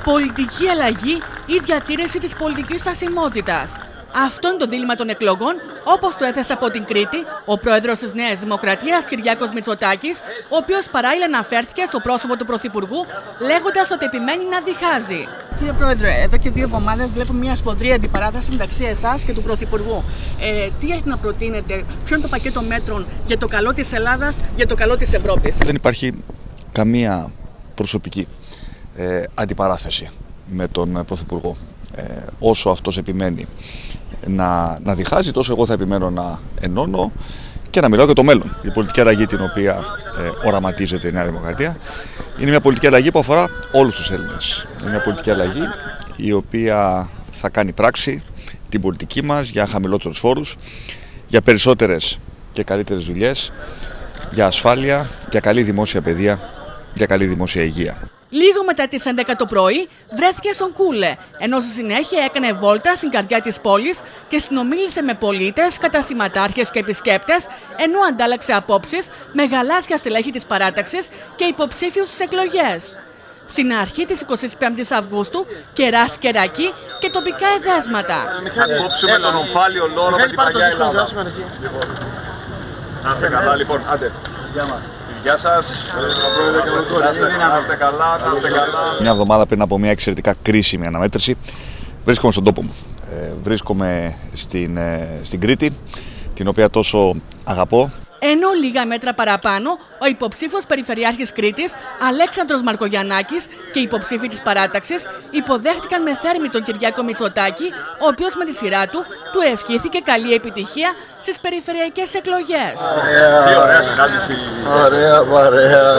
Πολιτική αλλαγή ή διατήρηση της πολιτικής στασιμότητας. Αυτό είναι το δίλημμα των εκλογών, όπως το έθεσε από την Κρήτη ο πρόεδρος της Νέας Δημοκρατίας, Κυριάκος Μητσοτάκης, ο οποίος παράλληλα αναφέρθηκε στο πρόσωπο του Πρωθυπουργού, λέγοντας ότι επιμένει να διχάζει. Κύριε Πρόεδρε, εδώ και 2 εβδομάδες βλέπουμε μια σφοδρή αντιπαράθεση μεταξύ εσάς και του Πρωθυπουργού. Τι έχετε να προτείνετε, ποιο είναι το πακέτο μέτρων για το καλό της Ελλάδας, για το καλό της Ευρώπης? Δεν υπάρχει καμία προσωπική αντιπαράθεση με τον Πρωθυπουργό. Όσο αυτός επιμένει να διχάζει, τόσο εγώ θα επιμένω να ενώνω και να μιλάω για το μέλλον. Η πολιτική αλλαγή την οποία οραματίζεται η Νέα Δημοκρατία είναι μια πολιτική αλλαγή που αφορά όλους τους Έλληνες. Είναι μια πολιτική αλλαγή η οποία θα κάνει πράξη την πολιτική μας για χαμηλότερους φόρους, για περισσότερες και καλύτερες δουλειές, για ασφάλεια, για καλή δημόσια παιδεία, για καλή δημόσια υγεία. Λίγο μετά τις 11 το πρωί βρέθηκε στον Κούλε, ενώ στη συνέχεια έκανε βόλτα στην καρδιά της πόλης και συνομίλησε με πολίτες, καταστηματάρχες και επισκέπτες, ενώ αντάλλαξε απόψεις με γαλάζια στελέχη της παράταξης και υποψήφιους στις εκλογές. Στην αρχή της 25ης Αυγούστου κεράστηκε ρακί και τοπικά εδέσματα. Θα κόψουμε τον ομφάλιο λόρο με την Παγιά Ελλάδα. Να είστε καλά, λοιπόν, άντε. Γεια σας. Να είστε καλά, να είστε καλά. Μια εβδομάδα πριν από μια εξαιρετικά κρίσιμη αναμέτρηση, βρίσκομαι στον τόπο μου. Βρίσκομαι στην Κρήτη, την οποία τόσο αγαπώ. Ενώ λίγα μέτρα παραπάνω, ο υποψήφιος Περιφερειάρχης Κρήτης, Αλέξανδρος Μαρκογιαννάκης και οι υποψήφοι της παράταξης υποδέχτηκαν με θέρμη τον Κυριάκο Μητσοτάκη, ο οποίος με τη σειρά του ευχήθηκε καλή επιτυχία στις περιφερειακές εκλογές. Τι ωραία συνάντηση. Ωραία.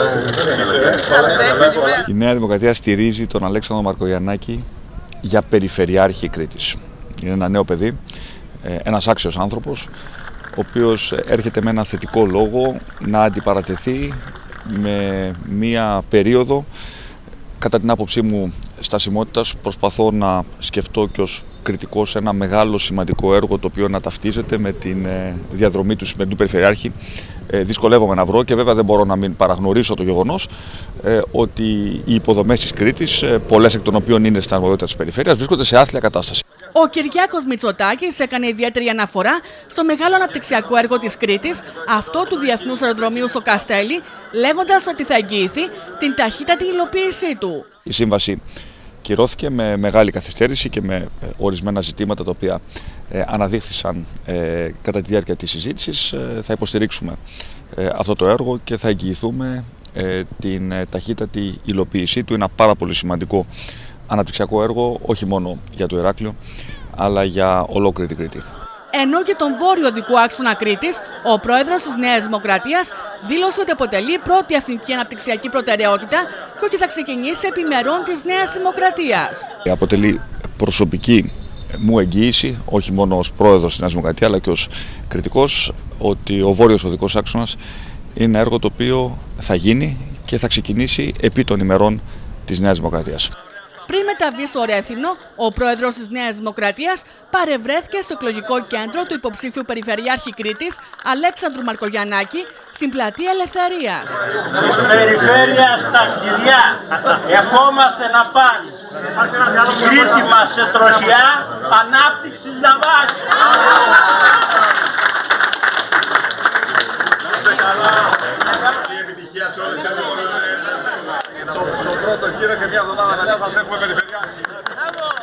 Η Νέα Δημοκρατία στηρίζει τον Αλέξανδρο Μαρκογιαννάκη για Περιφερειάρχη Κρήτης. Είναι ένα νέο παιδί, ένας άξιος άνθρωπος, ο οποίος έρχεται με ένα θετικό λόγο να αντιπαρατεθεί με μία περίοδο, κατά την άποψή μου, στασιμότητας. Προσπαθώ να σκεφτώ και ως κριτικός ένα μεγάλο σημαντικό έργο το οποίο να ταυτίζεται με την διαδρομή του σημερινού Περιφερειάρχη. Δυσκολεύομαι να βρω και βέβαια δεν μπορώ να μην παραγνωρίσω το γεγονός ότι οι υποδομές της Κρήτης, πολλές εκ των οποίων είναι στην αρμοδιότητα της Περιφέρειας, βρίσκονται σε άθλια κατάσταση. Ο Κυριάκος Μητσοτάκης έκανε ιδιαίτερη αναφορά στο μεγάλο αναπτυξιακό έργο της Κρήτης, αυτό του Διεθνούς Αεροδρομίου στο Καστέλι, λέγοντας ότι θα εγγυηθεί την ταχύτατη υλοποίησή του. Η σύμβαση κυρώθηκε με μεγάλη καθυστέρηση και με ορισμένα ζητήματα τα οποία αναδείχθησαν κατά τη διάρκεια της συζήτησης. Θα υποστηρίξουμε αυτό το έργο και θα εγγυηθούμε την ταχύτατη υλοποίησή του. Είναι ένα πάρα πολύ σημαντικό αναπτυξιακό έργο, όχι μόνο για το Ηράκλειο, αλλά για ολόκληρη την Κρήτη. Ενώ για τον βόρειο οδικού άξονα Κρήτης, ο πρόεδρος της Νέας Δημοκρατίας δήλωσε ότι αποτελεί πρώτη εθνική αναπτυξιακή προτεραιότητα και ότι θα ξεκινήσει επιμερών της Νέας Δημοκρατίας. Αποτελεί προσωπική μου εγγύηση, όχι μόνο ως πρόεδρος της Νέας Δημοκρατίας, αλλά και ως κριτικός, ότι ο βόρειος οδικός άξονας είναι ένα έργο το οποίο θα γίνει και θα ξεκινήσει επί των ημερών της Νέας Δημοκρατίας. Πριν μεταβεί στο Ρέθυμνο, ο πρόεδρος της Νέας Δημοκρατίας παρευρέθηκε στο εκλογικό κέντρο του υποψήφιου Περιφερειάρχη Κρήτης, Αλέξανδρου Μαρκογιαννάκη, στην Πλατεία Ελευθερίας. Περιφέρεια στα κλειδιά, ευχόμαστε να πάνε. Κρήτη μας σε τροσιά, ανάπτυξης να βάλει. Καλή επιτυχία σε όλες τις εκλογές. Στον πρώτο γύρο και μια εβδομάδα μετά θα έχουμε Περιφερειάρχη.